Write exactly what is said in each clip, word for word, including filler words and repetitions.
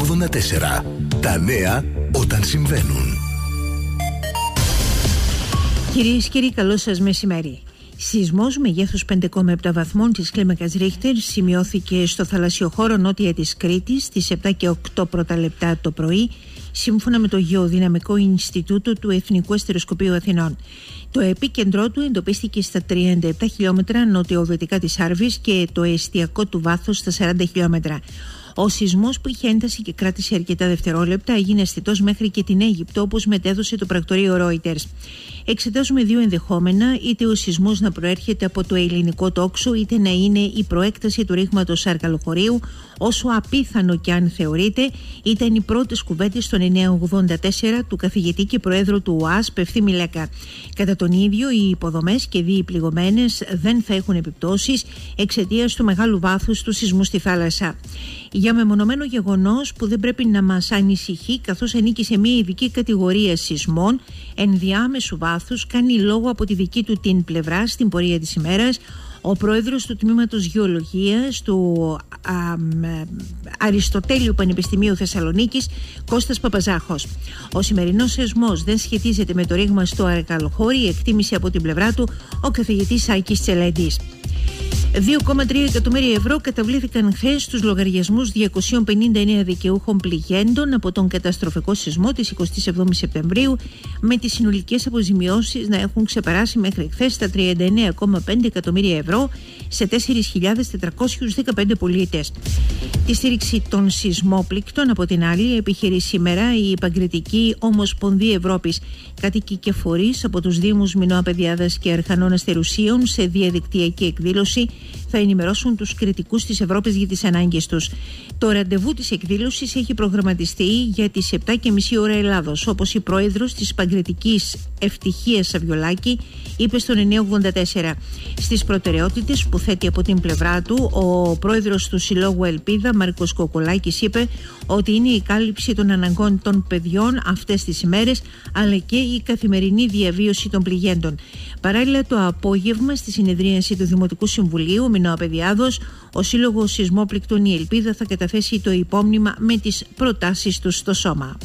ογδόντα τέσσερα. Τα νέα όταν συμβαίνουν. Κυρίες και κύριοι, καλό σας μεσημέρι. Σεισμός μεγέθους πέντε κόμμα επτά βαθμών της κλίμακας Ρίχτερ σημειώθηκε στο θαλασσιοχώρο νότια της Κρήτης στις επτά και οκτώ πρώτα λεπτά το πρωί, σύμφωνα με το Γεωδυναμικό Ινστιτούτο του Εθνικού Αστεροσκοπείου Αθηνών. Το επίκεντρό του εντοπίστηκε στα τριάντα επτά χιλιόμετρα νοτιοδυτικά της Άρβης και το εστιακό του βάθος στα σαράντα χιλιόμετρα. Ο σεισμός, που είχε ένταση και κράτησε αρκετά δευτερόλεπτα, έγινε αισθητός μέχρι και την Αίγυπτο, όπως μετέδωσε το πρακτορείο Reuters. Εξετάζουμε δύο ενδεχόμενα: είτε ο σεισμός να προέρχεται από το ελληνικό τόξο, είτε να είναι η προέκταση του ρήγματος Σαρκαλοχωρίου. Όσο απίθανο και αν θεωρείται, ήταν οι πρώτες κουβέντες των εννιακόσια ογδόντα τέσσερα του καθηγητή και προέδρου του ΟΑΣΠ Ευθύμη Λέκα. Κατά τον ίδιο, οι υποδομές και δύο πληγωμένες δεν θα έχουν επιπτώσεις εξαιτίας του μεγάλου βάθους του σεισμού στη θάλασσα. Για μεμονωμένο γεγονός που δεν πρέπει να μας ανησυχεί, καθώς ανήκει σε μια ειδική κατηγορία σεισμών ενδιάμεσου βάθους, κάνει λόγο από τη δική του την πλευρά στην πορεία της ημέρας ο πρόεδρος του Τμήματος Γεωλογίας του α, α, Αριστοτέλειου Πανεπιστημίου Θεσσαλονίκης, Κώστας Παπαζάχος. Ο σημερινός σεισμός δεν σχετίζεται με το ρήγμα στο Αρκαλοχώρι, εκτίμησε από την πλευρά του ο καθηγητής Άκης Τσελέντης. δύο κόμμα τρία εκατομμύρια ευρώ καταβλήθηκαν χθες στους λογαριασμούς διακοσίων πενήντα εννέα δικαιούχων πληγέντων από τον καταστροφικό σεισμό της εικοστή εβδόμη Σεπτεμβρίου, με τις συνολικές αποζημιώσεις να έχουν ξεπεράσει μέχρι χθες τα τριάντα εννέα κόμμα πέντε εκατομμύρια ευρώ σε τέσσερις χιλιάδες τετρακόσιους δεκαπέντε πολίτες. Τη στήριξη των σεισμόπληκτων, από την άλλη, επιχειρεί σήμερα η Παγκριτική Ομοσπονδία Ευρώπης. Κάτοικοι και φορείς από τους Δήμους Μινώα Παιδιάδας και Αρχανών Αστερουσίων, σε διαδικτυακή εκδήλωση, θα ενημερώσουν τους κριτικούς της Ευρώπης για τις ανάγκες τους. Το ραντεβού της εκδήλωσης έχει προγραμματιστεί για τις επτά και μισή ώρα Ελλάδος, όπως η πρόεδρος της Παγκριτικής, Ευτυχία Σαβιολάκη, είπε στον εννιακόσια ογδόντα τέσσερα. Στις προτεραιότητες που θέτει από την πλευρά του, ο πρόεδρος του Συλλόγου Ελπίδα, Μάρκος Κοκολάκης, είπε ότι είναι η κάλυψη των αναγκών των παιδιών αυτές τις ημέρες, αλλά και η καθημερινή διαβίωση των πληγέντων. Παράλληλα, το απόγευμα, στη συνεδρίαση του Δημοτικού Συμβουλίου Μινώα Παιδιάδος, ο Σύλλογος Σεισμόπληκτων Η Ελπίδα θα καταθέσει το υπόμνημα με τις προτάσεις του στο σώμα.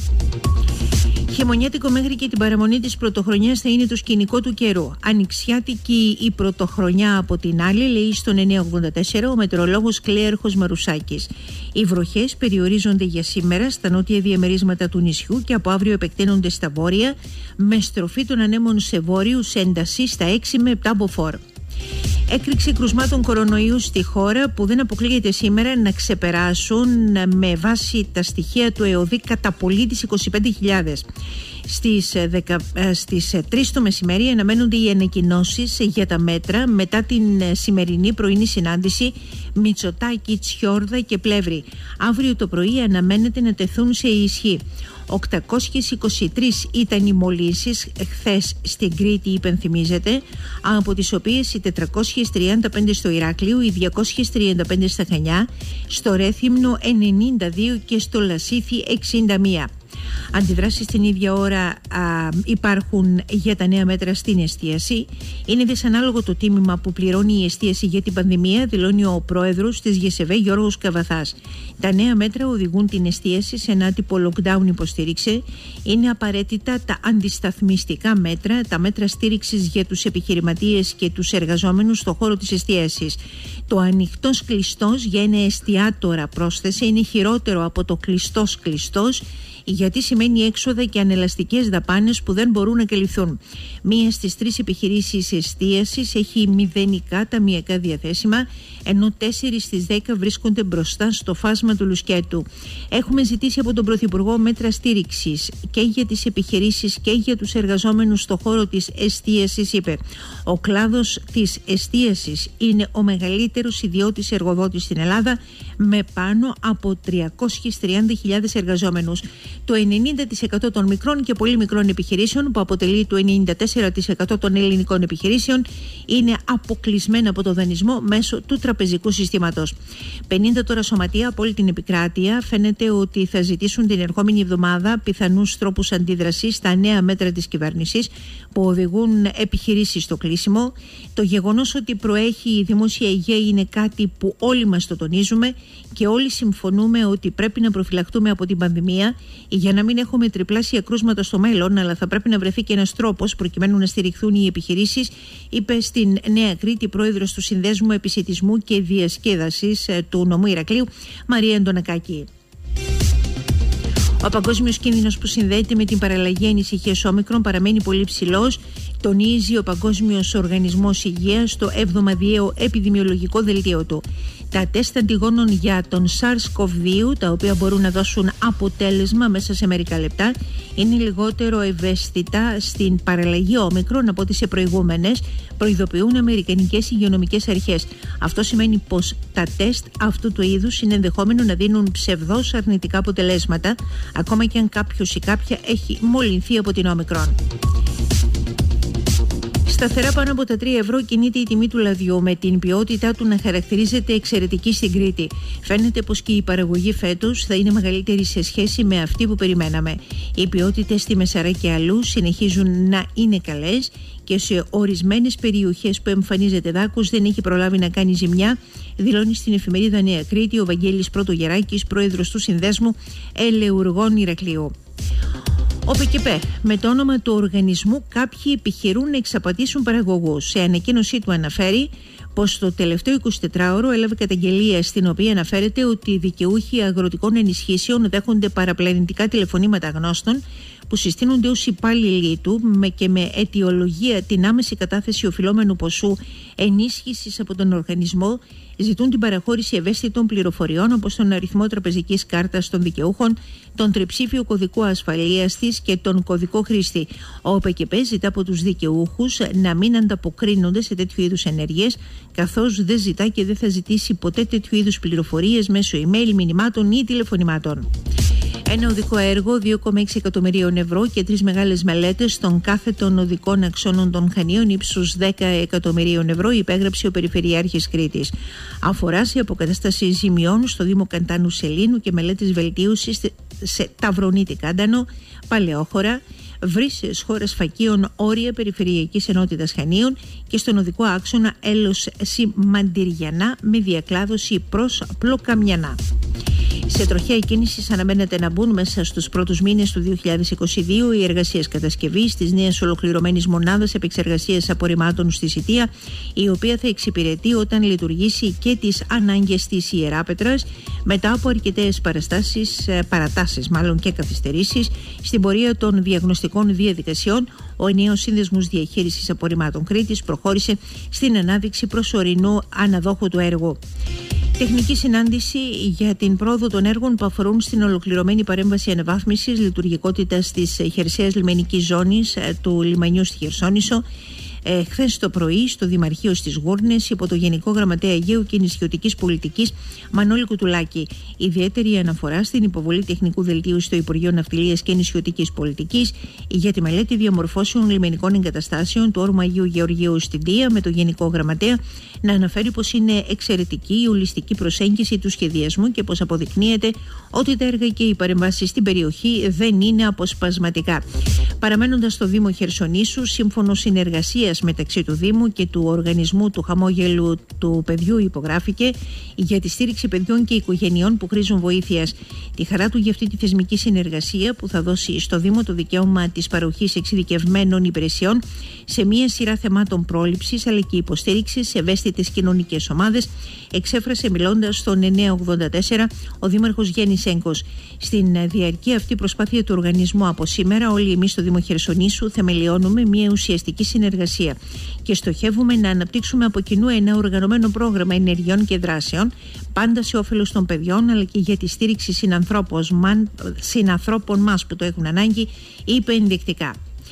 Χειμωνιάτικο μέχρι και την παραμονή της πρωτοχρονιάς θα είναι το σκηνικό του καιρού. Ανοιξιάτικη η πρωτοχρονιά από την άλλη, λέει στον εννιακόσια ογδόντα τέσσερα ο μετεωρολόγος Κλέαρχος Μαρουσάκης. Οι βροχές περιορίζονται για σήμερα στα νότια διαμερίσματα του νησιού και από αύριο επεκτείνονται στα βόρεια, με στροφή των ανέμων σε βόρειους ένταση στα έξι με επτά μποφόρ. Έκρηξη κρουσμάτων κορονοϊού στη χώρα, που δεν αποκλείεται σήμερα να ξεπεράσουν με βάση τα στοιχεία του ΕΟΔΗ κατά πολύ τις είκοσι πέντε χιλιάδες. Στις, δεκα, στις τρεις το μεσημέρι αναμένονται οι ανακοινώσεις για τα μέτρα μετά την σημερινή πρωινή συνάντηση Μητσοτάκη, Τσιόρδα και Πλεύρη. Αύριο το πρωί αναμένεται να τεθούν σε ισχύ. οκτακόσιες είκοσι τρεις ήταν οι μολύσεις χθες στην Κρήτη, υπενθυμίζεται, από τις οποίες οι τετρακόσιες τριάντα πέντε στο Ηράκλειο, οι διακόσιες τριάντα πέντε στα Χανιά, στο Ρέθυμνο ενενήντα δύο και στο Λασίθι εξήντα μία. Αντιδράσεις την ίδια ώρα α, υπάρχουν για τα νέα μέτρα στην εστίαση. Είναι δυσανάλογο το τίμημα που πληρώνει η εστίαση για την πανδημία, δηλώνει ο πρόεδρος της ΓΕΣΕΒΕ, Γιώργος Καβαθάς. Τα νέα μέτρα οδηγούν την εστίαση σε ένα τύπο lockdown, υποστήριξε. Είναι απαραίτητα τα αντισταθμιστικά μέτρα, τα μέτρα στήριξης για τους επιχειρηματίες και τους εργαζόμενους στον χώρο της εστίασης. Το ανοιχτός κλειστός για ένα εστιατόρα, πρόσθεσε, είναι χειρότερο από το κλειστός κλειστός, γιατί σημαίνει έξοδα και ανελαστικές δαπάνες που δεν μπορούν να καλυφθούν. Μία στις τρεις επιχειρήσεις εστίασης έχει μηδενικά ταμιακά διαθέσιμα, ενώ τέσσερις στις δέκα βρίσκονται μπροστά στο φάσμα του λουσκέτου. Έχουμε ζητήσει από τον Πρωθυπουργό μέτρα στήριξης και για τις επιχειρήσεις και για τους εργαζόμενους στο χώρο της εστίασης, είπε. Ο κλάδος της εστίασης είναι ο μεγαλύτερος ιδιώτης εργοδότης στην Ελλάδα, με πάνω από τριακόσιες τριάντα χιλιάδες εργαζόμενους. Το ενενήντα τοις εκατό των μικρών και πολύ μικρών επιχειρήσεων, που αποτελεί το ενενήντα τέσσερα τοις εκατό των ελληνικών επιχειρήσεων, είναι αποκλεισμένα από το δανεισμό μέσω του τραπεζικού συστήματος. πενήντα τώρα σωματεία από όλη την επικράτεια φαίνεται ότι θα ζητήσουν την ερχόμενη εβδομάδα πιθανούς τρόπους αντίδρασης στα νέα μέτρα της κυβέρνησης που οδηγούν επιχειρήσεις στο κλείσιμο. Το γεγονός ότι προέχει η δημόσια υγεία είναι κάτι που όλοι μας το τονίζουμε και όλοι συμφωνούμε ότι πρέπει να προφυλαχτούμε από την πανδημία για να μην έχουμε τριπλάσια κρούσματα στο μέλλον, αλλά θα πρέπει να βρεθεί και ένας τρόπος προκειμένου να στηριχθούν οι επιχειρήσεις, είπε στην Νέα Κρήτη πρόεδρος του Συνδέσμου Επισιτισμού και Διασκέδασης του νομού Ηρακλείου, Μαρία Αντωνακάκη. Ο παγκόσμιος κίνδυνος που συνδέεται με την παραλλαγή ανησυχίας όμικρον παραμένει πολύ ψηλός, τονίζει ο Παγκόσμιος Οργανισμός Υγείας στο εβδομαδιαίο επιδημιολογικό δελτίο του. Τα τεστ αντιγόνων για τον SARS-κο β δύο, τα οποία μπορούν να δώσουν αποτέλεσμα μέσα σε μερικά λεπτά, είναι λιγότερο ευαίσθητα στην παραλλαγή όμικρον από ό,τι σε προηγούμενες, προειδοποιούν αμερικανικές υγειονομικές αρχές. Αυτό σημαίνει πως τα τεστ αυτού του είδους είναι ενδεχόμενο να δίνουν ψευδώς αρνητικά αποτελέσματα, ακόμα και αν κάποιος ή κάποια έχει μολυνθεί από την όμικρον. Σταθερά πάνω από τα τρία ευρώ κινείται η τιμή του λαδιού, με την ποιότητά του να χαρακτηρίζεται εξαιρετική στην Κρήτη. Φαίνεται πως και η παραγωγή φέτος θα είναι μεγαλύτερη σε σχέση με αυτή που περιμέναμε. Οι ποιότητες στη Μεσαρά και αλλού συνεχίζουν να είναι καλές και σε ορισμένες περιοχές που εμφανίζεται δάκος δεν έχει προλάβει να κάνει ζημιά, δηλώνει στην εφημερίδα Νέα Κρήτη ο Βαγγέλης Πρωτογεράκης, πρόεδρος του Συνδέσμου Ελεουργών Ηρακλείου. Ο ΠΚΠ, με το όνομα του οργανισμού, κάποιοι επιχειρούν να εξαπατήσουν παραγωγούς. Σε ανακοίνωσή του αναφέρει πως το τελευταίο εικοσιτετράωρο έλαβε καταγγελία στην οποία αναφέρεται ότι οι δικαιούχοι αγροτικών ενισχύσεων δέχονται παραπλανητικά τηλεφωνήματα αγνώστων που συστήνονται ως υπάλληλοι του και με αιτιολογία την άμεση κατάθεση οφειλόμενου ποσού ενίσχυσης από τον οργανισμό ζητούν την παραχώρηση ευαίσθητων πληροφοριών όπως τον αριθμό τραπεζικής κάρτας των δικαιούχων, τον τριψήφιο κωδικό ασφαλείας της και τον κωδικό χρήστη. Ο ΠΚΠ ζητά από τους δικαιούχους να μην ανταποκρίνονται σε τέτοιου είδους ενέργειες, καθώς δεν ζητά και δεν θα ζητήσει ποτέ τέτοιου είδους πληροφορίες μέσω email, μηνυμάτων ή τηλεφωνημάτων. Ένα οδικό έργο δύο κόμμα έξι εκατομμυρίων ευρώ και τρεις μεγάλες μελέτες των κάθετων οδικών αξώνων των Χανίων ύψους δέκα εκατομμυρίων ευρώ υπέγραψε ο Περιφερειάρχης Κρήτης. Αφορά σε αποκατάσταση ζημιών στο Δήμο Καντάνου Σελήνου και μελέτες βελτίωσης σε Ταυρονίτη Κάντανο, Παλαιόχωρα, Βρύσσες χώρας Φακίων, όρια Περιφερειακής Ενότητας Χανίων και στον οδικό άξονα Έλος Μαντυριανά με διακλάδωση προς Πλοκαμιανά. Σε τροχαία κίνηση αναμένεται να μπουν μέσα στους πρώτους μήνες του δύο χιλιάδες είκοσι δύο οι εργασίες κατασκευής της νέας ολοκληρωμένης μονάδας επεξεργασίας απορριμμάτων στη Σιτία, η οποία θα εξυπηρετεί όταν λειτουργήσει και τις ανάγκες της Ιεράπετρας μετά από αρκετές παραστάσεις, παρατάσεις μάλλον και καθυστερήσεις στην πορεία των διαγνωστικών διαδικασιών. Ο ενιαίος Σύνδεσμος Διαχείρισης Απορριμμάτων Κρήτης προχώρησε στην ανάδειξη προσωρινού αναδόχου του έργου. Τεχνική συνάντηση για την πρόοδο των έργων που αφορούν στην ολοκληρωμένη παρέμβαση αναβάθμισης λειτουργικότητας της χερσαίας λιμενικής ζώνης του λιμανιού στη Χερσόνησο. Ε, χθες το πρωί στο Δημαρχείο στις Γούρνες υπό το Γενικό Γραμματέα Αιγαίου και Νησιωτικής Πολιτικής Μανώλη Κουτουλάκη. Ιδιαίτερη αναφορά στην υποβολή τεχνικού δελτίου στο Υπουργείο Ναυτιλίας και Νησιωτικής Πολιτικής για τη μελέτη διαμορφώσεων λιμενικών εγκαταστάσεων του όρμου Αγίου Γεωργίου στην Δία, με το Γενικό Γραμματέα να αναφέρει πως είναι εξαιρετική η ολιστική προσέγγιση του σχεδιασμού και πως αποδεικνύεται ότι τα έργα και οι παρεμβάσεις στην περιοχή δεν είναι αποσπασματικά. Παραμένοντας στο Δήμο Χερσονήσου, σύμφωνο συνεργασίας μεταξύ του Δήμου και του Οργανισμού του Χαμόγελου του Παιδιού υπογράφηκε για τη στήριξη παιδιών και οικογενειών που χρήζουν βοήθειας. Τη χαρά του για αυτή τη θεσμική συνεργασία που θα δώσει στο Δήμο το δικαίωμα της παροχής εξειδικευμένων υπηρεσιών σε μία σειρά θεμάτων πρόληψης αλλά και υποστήριξης σε ευαίσθητες κοινωνικές ομάδες, εξέφρασε μιλώντας στον εννιακόσια ογδόντα τέσσερα ο Δήμαρχος Γιάννης Έγκος. Στην διαρκή αυτή προσπάθεια του οργανισμού από σήμερα, όλοι εμείς στο Δήμο Χερσονήσου θεμελιώνουμε μια ουσιαστική συνεργασία και στοχεύουμε να αναπτύξουμε από κοινού ένα οργανωμένο πρόγραμμα ενεργειών και δράσεων, πάντα σε όφελος των παιδιών αλλά και για τη στήριξη συνανθρώπων μας που το έχουν ανάγκη, είπε ενδεικτικά.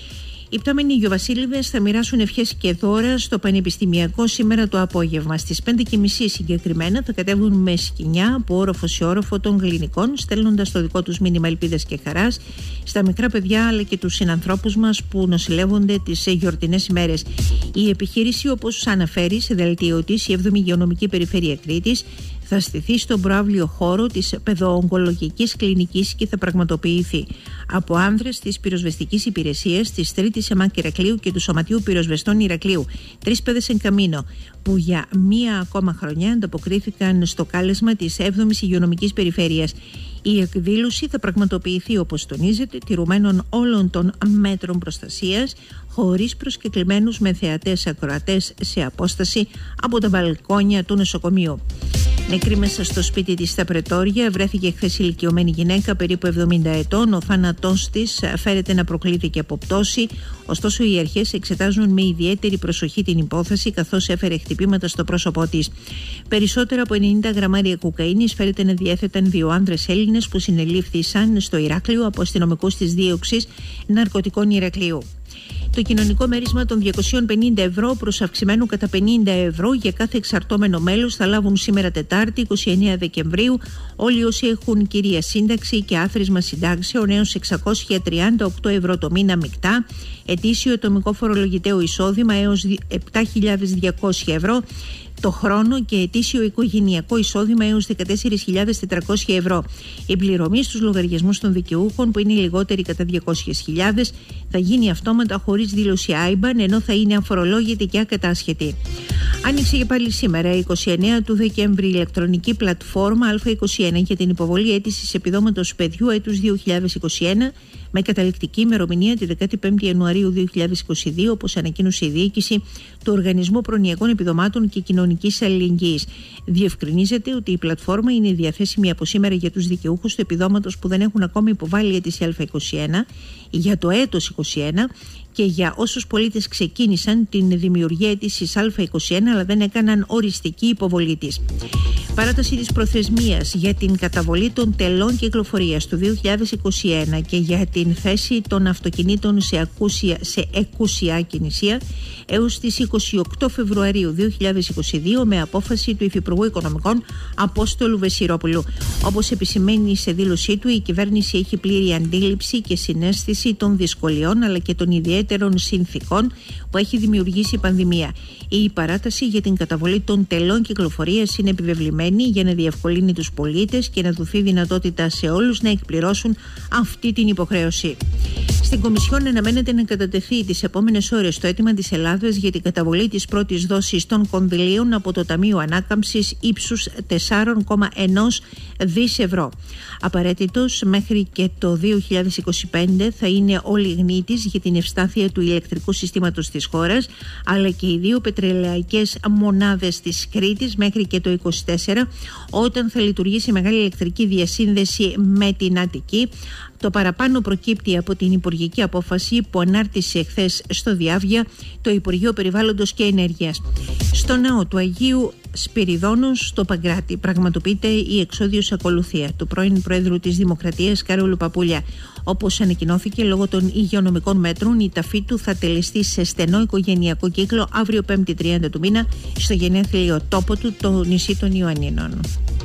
Οι πτώμενοι Γιοβασίλειδες θα μοιράσουν ευχές και δώρα στο Πανεπιστημιακό σήμερα το απόγευμα. Στις πέντε και μισή συγκεκριμένα θα κατέβουν με σκοινιά από όροφο σε όροφο των κλινικών, στέλνοντας το δικό τους μήνυμα ελπίδας και χαράς στα μικρά παιδιά αλλά και τους συνανθρώπους μας που νοσηλεύονται τις γιορτινές ημέρες. Η επιχείρηση, όπως αναφέρει σε δελτίο της η έβδομη Υγειονομική Περιφέρεια Κρήτης, θα στηθεί στον προαύλιο χώρο της παιδοογκολογικής κλινικής και θα πραγματοποιηθεί από άνδρες της πυροσβεστικής υπηρεσίας της Τρίτης ΕΜΑΚ Ηρακλείου και του Σωματείου Πυροσβεστών Ηρακλείου, τρεις παιδες εν καμίνο, που για μία ακόμα χρονιά ανταποκρίθηκαν στο κάλεσμα της έβδομης Υγειονομικής Περιφέρειας. Η εκδήλωση θα πραγματοποιηθεί, όπως τονίζεται, τηρουμένων όλων των μέτρων προστασίας, χωρίς προσκεκλημένους με θεατές ακροατές σε απόσταση από τα μπαλκόνια του νοσοκομείου. Νεκρή μέσα στο σπίτι της στα Πρετόρια βρέθηκε χθες ηλικιωμένη γυναίκα περίπου εβδομήντα ετών. Ο θάνατός της φέρεται να προκλείται και από πτώση. Ωστόσο, οι αρχές εξετάζουν με ιδιαίτερη προσοχή την υπόθεση, καθώς έφερε χτυπήματα στο πρόσωπό της. Περισσότερα από ενενήντα γραμμάρια κοκαίνης φέρεται να διέθεταν δύο άνδρες Έλληνες που συνελήφθησαν στο Ηράκλειο από αστυνομικούς της δίωξης ναρκωτικών Ηρακλείου. Το κοινωνικό μέρισμα των διακόσια πενήντα ευρώ προς αυξημένο κατά πενήντα ευρώ για κάθε εξαρτώμενο μέλος θα λάβουν σήμερα Τετάρτη, είκοσι εννέα Δεκεμβρίου, όλοι όσοι έχουν κυρία σύνταξη και άθροισμα συντάξεων έως εξακόσια τριάντα οκτώ ευρώ το μήνα μεικτά, ετήσιο ατομικό φορολογητέο εισόδημα έως επτά χιλιάδες διακόσια ευρώ το χρόνο και ετήσιο οικογενειακό εισόδημα έως δεκατέσσερις χιλιάδες τετρακόσια ευρώ. Η πληρωμή στους λογαριασμούς των δικαιούχων, που είναι λιγότεροι κατά διακόσιες χιλιάδες, θα γίνει αυτόματα χωρίς δήλωση άι μπαν, ενώ θα είναι αφορολόγητη και ακατάσχετη. Άνοιξε και πάλι σήμερα, εικοστή ένατη του Δεκέμβρη, η ηλεκτρονική πλατφόρμα Α είκοσι ένα για την υποβολή αίτησης επιδόματος παιδιού έτους δύο χιλιάδες είκοσι ένα, με καταληκτική ημερομηνία τη δεκαπέντε Ιανουαρίου δύο χιλιάδες είκοσι δύο, όπως ανακοίνωσε η διοίκηση του Οργανισμού Προνοιακών Επιδομάτων και Κοινωνικής Αλληλεγγύης. Διευκρινίζεται ότι η πλατφόρμα είναι διαθέσιμη από σήμερα για τους δικαιούχους του επιδόματος που δεν έχουν ακόμη υποβάλει αίτηση Α είκοσι ένα για το έτος είκοσι ένα και για όσους πολίτες ξεκίνησαν την δημιουργία αίτησης Α είκοσι ένα αλλά δεν έκαναν οριστική υποβολή της. Παράταση της προθεσμίας για την καταβολή των τελών κυκλοφορίας του δύο χιλιάδες είκοσι ένα και για την θέση των αυτοκινήτων σε, ακούσια, σε εκούσια κινησία έως τις είκοσι οκτώ Φεβρουαρίου δύο χιλιάδες είκοσι δύο με απόφαση του Υφυπουργού Οικονομικών Απόστολου Βεσσυρόπουλου. Όπως επισημαίνει σε δήλωσή του, η κυβέρνηση έχει πλήρη αντίληψη και συναίσθηση των δυσκολιών αλλά και των ιδιαίτερων συνθήκων που έχει δημιουργήσει η πανδημία. Η παράταση για την καταβολή των τελών κυκλοφορίας είναι επιβεβλημένη για να διευκολύνει τους πολίτες και να δοθεί δυνατότητα σε όλους να εκπληρώσουν αυτή την υποχρέωση. Στην Κομισιόν αναμένεται να κατατεθεί τις επόμενες ώρες το αίτημα της Ελλάδας για την καταβολή της πρώτης δόσης των κονδυλίων από το Ταμείο Ανάκαμψης ύψους τέσσερα κόμμα ένα δις ευρώ. Απαραίτητος μέχρι και το δύο χιλιάδες είκοσι πέντε θα είναι ο λιγνίτης για την ευστάθεια του ηλεκτρικού συστήματος της χώρας, αλλά και οι δύο πετρελαϊκές μονάδες της Κρήτης μέχρι και το είκοσι τέσσερα, όταν θα λειτουργήσει μεγάλη ηλεκτρική διασύνδεση με την Αττική. Το παραπάνω προκύπτει από την υπουργική απόφαση που ανάρτησε χθες στο Διάβια το Υπουργείο Περιβάλλοντος και Ενέργειας. Στο ναό του Αγίου Σπυριδώνος στο Παγκράτη πραγματοποιείται η εξόδιος ακολουθία του πρώην Πρόεδρου της Δημοκρατίας Καρόλου Παπούλια. Όπως ανακοινώθηκε, λόγω των υγειονομικών μέτρων, η ταφή του θα τελεστεί σε στενό οικογενειακό κύκλο αύριο πέμπτη τριάντα του μήνα στο γενέθλιο τόπο του, το νησί των Ιωαννίνων.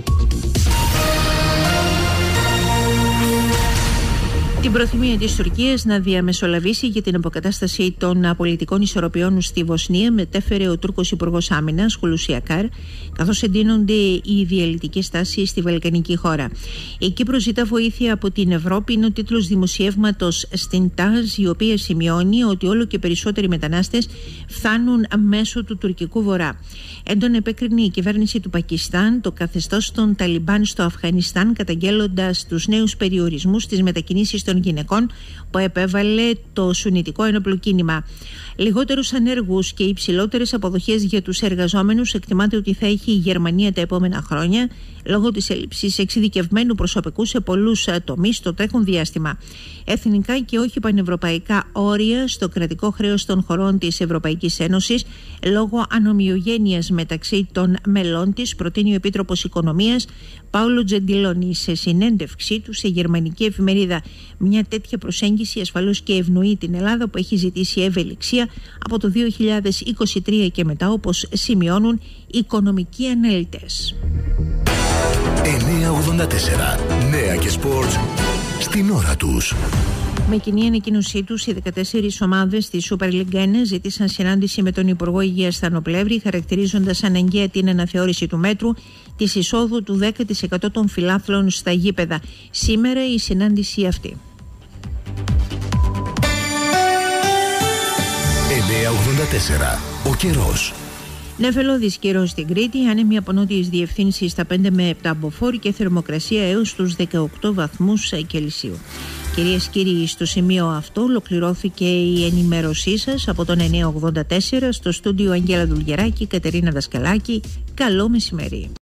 Την προθυμία της Τουρκίας να διαμεσολαβήσει για την αποκατάσταση των πολιτικών ισορροπιών στη Βοσνία μετέφερε ο Τούρκος Υπουργός Άμυνας Χουλουσί Ακάρ, καθώς εντείνονται οι διαλυτικές τάσεις στη βαλκανική χώρα. Η Κύπρος ζητά βοήθεια από την Ευρώπη, είναι ο τίτλος δημοσιεύματος στην ΤΑΖ, η οποία σημειώνει ότι όλο και περισσότεροι μετανάστες φτάνουν μέσω του τουρκικού βορρά. Έντονα επέκρινε η κυβέρνηση του Πακιστάν το καθεστώς των Ταλιμπάν στο Αφγανιστάν, καταγγέλλοντας τους νέους περιορισμούς στις μετακινήσεις των γυναικών που επέβαλε το σουνιτικό ένοπλο κίνημα. Λιγότερους ανέργους και υψηλότερες αποδοχές για τους εργαζόμενους εκτιμάται ότι θα έχει η Γερμανία τα επόμενα χρόνια, λόγω της έλλειψης εξειδικευμένου προσωπικού σε πολλούς τομείς στο τρέχον διάστημα. Εθνικά και όχι πανευρωπαϊκά όρια στο κρατικό χρέος των χωρών της Ευρωπαϊκής Ένωσης, λόγω ανομοιογένειας μεταξύ των μελών της, προτείνει ο Επίτροπος Οικονομίας Πάολο Τζεντιλόνι σε συνέντευξή του σε γερμανική εφημερίδα. Μια τέτοια προσέγγιση ασφαλώς και ευνοεί την Ελλάδα, που έχει ζητήσει ευελιξία από το δύο χιλιάδες είκοσι τρία και μετά, όπως σημειώνουν οι οικονομικοί αναλυτές. εννιακόσια ογδόντα τέσσερα. Νέα και σπορτ στην ώρα τους. Με κοινή ανακοίνωσή τους, οι δεκατέσσερις ομάδες της Super League ένα ζήτησαν συνάντηση με τον Υπουργό Υγείας Στανοπλεύρη, χαρακτηρίζοντας αναγκαία την αναθεώρηση του μέτρου της εισόδου του δέκα τοις εκατό των φιλάθλων στα γήπεδα. Σήμερα η συνάντηση αυτή. εννιακόσια ογδόντα τέσσερα. Ο καιρός. Νεφελώδης καιρός στην Κρήτη, άνεμοι από νότιες διευθύνσεις στα πέντε με επτά μποφόρ και θερμοκρασία έως τους δεκαοκτώ βαθμούς Κελσίου. Κυρίες και κύριοι, στο σημείο αυτό ολοκληρώθηκε η ενημέρωσή σας από τον εννιακόσια ογδόντα τέσσερα. Στο στούντιο Αγγέλα Δουλγεράκη, Κατερίνα Δασκαλάκη. Καλό μεσημέρι.